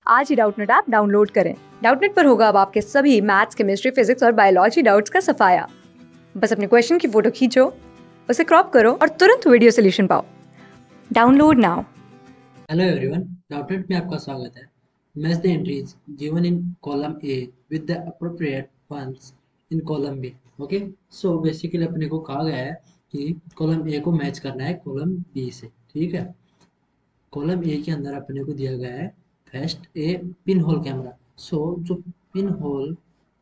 आज ही Doubtnut app download करें। डाउटनेट पर होगा अब आपके सभी मैथ्स, केमिस्ट्री, फिजिक्स और बायोलॉजी डाउट्स का सफाया। बस अपने क्वेश्चन की फोटो खींचो, उसे क्रॉप करो और तुरंत वीडियो सोल्यूशन पाओ। Download now. Hello everyone, Doubtnut में आपका स्वागत है। Match the entries given in column A with the appropriate ones in column B. Okay, so basically अपने को कहा गया है कि कॉलम ए को मैच करना है कॉलम बी से। ठीक है, कॉलम ए के अंदर अपने को दिया गया है first A pin hole camera. So जो पिन होल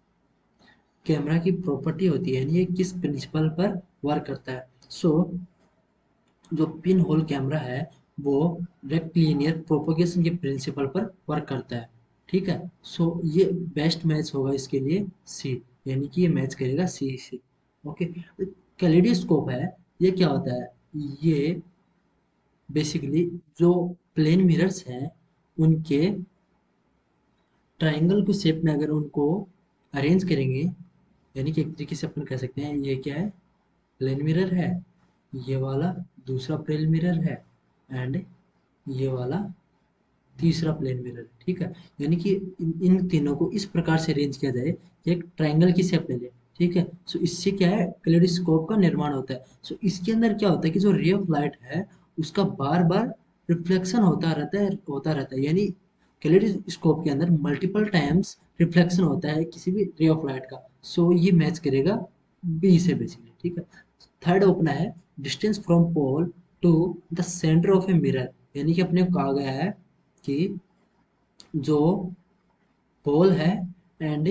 कैमरा की प्रॉपर्टी होती है, ये किस प्रिंसिपल पर वर्क करता है। सो जो पिन होल कैमरा है वो रेक्टिलिनियर प्रोपगेशन के प्रिंसिपल पर वर्क करता है। ठीक है, सो ये बेस्ट मैच होगा इसके लिए सी, यानी कि ये मैच करेगा सी से। ओके, कैलिडोस्कोप है, ये क्या होता है? ये बेसिकली जो प्लेन मिरर्स हैं उनके ट्रायंगल को शेप में अगर उनको अरेंज करेंगे, यानी कि एक तरीके से अपन कह सकते हैं ये क्या है, प्लेन मिरर है, ये वाला दूसरा प्लेन मिरर है, एंड ये वाला तीसरा प्लेन मिरर। ठीक है, यानी कि इन तीनों को इस प्रकार से अरेंज किया जाए कि एक ट्रायंगल की शेप ले ले। ठीक है, सो इससे क्या है, कैलिडोस्कोप का निर्माण होता है। सो इसके अंदर क्या होता है कि जो रे ऑफ लाइट है उसका बार बार रिफ्लेक्शन होता रहता है, यानी कैलिडोस्कोप के अंदर मल्टीपल टाइम्स रिफ्लेक्शन होता है किसी भी रे ऑफ लाइट का। सो ये मैच करेगा बी से बेसिकली। ठीक है, थर्ड अपना है distance from pole to the centre of a mirror, यानी कि अपने को कहा गया है कि जो पोल है एंड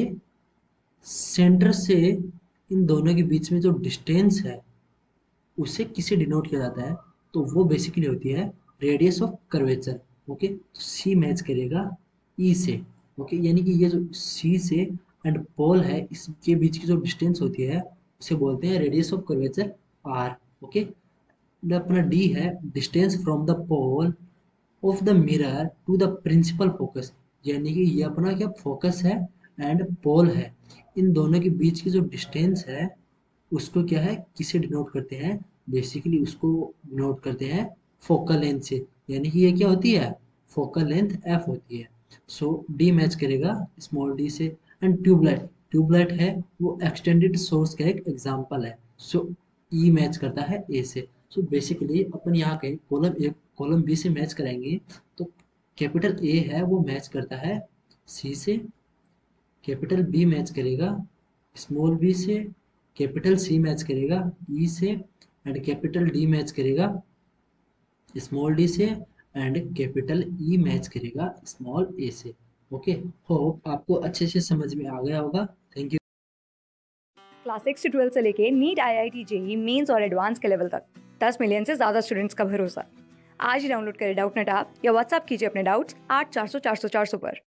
सेंटर से इन दोनों के बीच में जो डिस्टेंस है उसे किसे डिनोट किया जाता है, तो वो बेसिकली होती है रेडियस ऑफ कर्वेचर। ओके, तो सी मैच करेगा ई से। ओके, यानी कि ये जो सी से एंड पोल है इसके बीच की जो डिस्टेंस होती है उसे बोलते हैं radius of curvature R. Okay, अपना डी है distance from the pole of the mirror to the principal focus, यानी कि ये अपना क्या फोकस है एंड पोल है, इन दोनों के बीच की जो डिस्टेंस है उसको क्या है, किसे डिनोट करते हैं, बेसिकली उसको डिनोट करते हैं फोकल लेंथ से, यानी कि ये क्या होती है, फोकल लेंथ एफ होती है। सो डी मैच करेगा स्मॉल डी से। एंड ट्यूबलाइट, ट्यूबलाइट है वो एक्सटेंडेड सोर्स का एक एग्जांपल है। सो ई मैच करता है ए से। सो बेसिकली अपन यहाँ के कॉलम ए कॉलम बी से मैच कराएंगे तो कैपिटल ए है वो मैच करता है सी से, कैपिटल बी मैच करेगा स्मॉल बी से, कैपिटल सी मैच करेगा ई से, एंड कैपिटल डी मैच करेगा स्मॉल डी से, एंड कैपिटल ई मैच करेगा स्मॉल ए से। ओके, होप आपको अच्छे से समझ में आ गया होगा। Thank you. क्लास 6 से 12 से लेके नीट, IIT, जेई मेंस और एडवांस के लेवल तक 10 मिलियन से ज्यादा स्टूडेंट्स का भरोसा। आज ही डाउनलोड करें डाउटनेट ऐप या व्हाट्सएप कीजिए अपने डाउट्स 8400 400 400 पर।